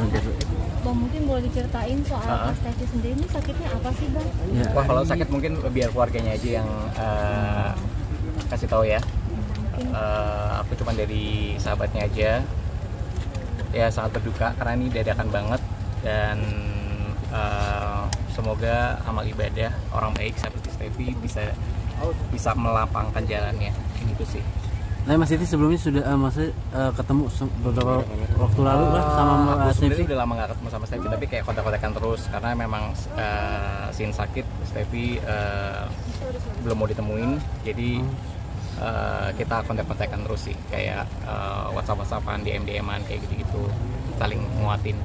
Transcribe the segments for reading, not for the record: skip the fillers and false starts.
Bang, mungkin boleh diceritain soal Mas Tevi sendiri ini sakitnya apa sih, Bang? Ya. Wah, kalau sakit mungkin biar keluarganya aja yang kasih tahu ya. Aku cuma dari sahabatnya aja. Ya sangat berduka karena ini dadakan banget, dan semoga amal ibadah orang baik seperti Stevi bisa melapangkan jalannya, gitu sih. Nah, Mas Titi sebelumnya sudah ketemu beberapa waktu lalu lah sama Mas Stevi. Udah lama nggak ketemu sama Stevi, tapi kayak kontak-kontakan terus karena memang sin sakit Stevi belum mau ditemuin, jadi kita kontak-kontakan terus sih, kayak WhatsApp-WhatsAppan, DM-an kayak gitu-gitu, saling nguatin.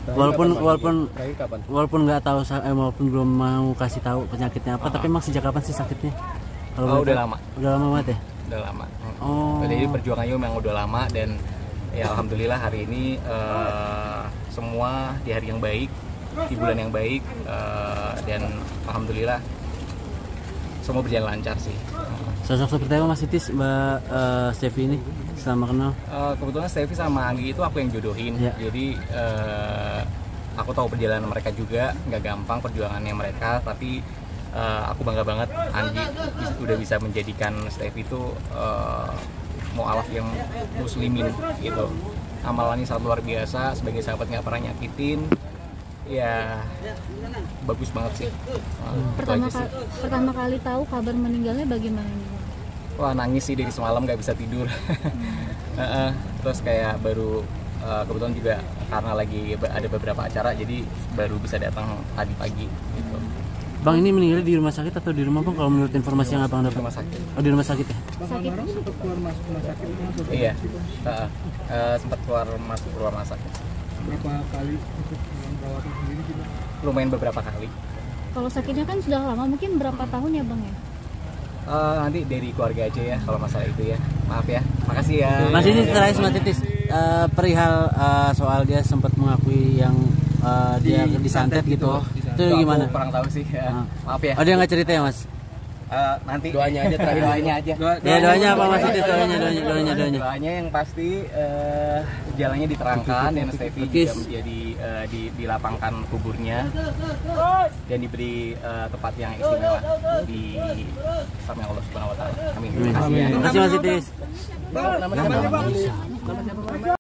Walaupun nggak tahu, walaupun belum mau kasih tahu penyakitnya apa, tapi emang sejak kapan sih sakitnya? Kalau udah lama. Udah lama banget ya? Udah lama. Oh. Jadi perjuangannya memang udah lama, dan ya alhamdulillah hari ini semua di hari yang baik, di bulan yang baik, dan alhamdulillah semua berjalan lancar sih. Sosok seperti apa Mas Titis, Mbak Stevi ini selama kenal? Kebetulan Stevi sama Anggi itu aku yang jodohin, ya. Jadi aku tahu perjalanan mereka juga, nggak gampang perjuangannya mereka, tapi aku bangga banget Anggi udah bisa menjadikan Stevi itu mu'alaf yang muslimin gitu. Amalannya sangat luar biasa, sebagai sahabat nggak pernah nyakitin. Ya bagus banget sih. Pertama kali tahu kabar meninggalnya bagaimana nih? Wah, nangis sih dari semalam, nggak bisa tidur. Terus kayak baru kebetulan juga karena lagi ada beberapa acara, jadi baru bisa datang tadi pagi gitu. Bang, ini meninggalnya di rumah sakit atau di rumah, Bang, kalau menurut informasi yang Abang dapat? Rumah sakit. Oh, di rumah sakit ya? Sakit keluar masuk rumah sakit. Iya. Sempat keluar masuk rumah sakit. Berapa kali untuk perawatan sendiri juga? Lumayan beberapa kali. Kalau sakitnya kan sudah lama, mungkin berapa tahun ya, Bang ya? Nanti dari keluarga aja ya kalau masalah itu ya. Maaf ya. Makasih ya. Mas ini terakhir Mas Titis, perihal soal dia sempat mengakui yang dia disantet gitu. Itu gimana? Aku kurang tahu sih. Maaf ya. Oh, dia nggak cerita ya, Mas? Nanti doanya aja terakhir. Doanya aja. Doanya apa Mas Titis? Doanya yang pasti jalannya diterangkan, dan Stevi juga menjadi dilapangkan kuburnya dan diberi tempat yang istimewa di sama Allah Subhanahu wa taala. Amin. Terima kasih. Terima kasih Mas Titis. Namanya Bang.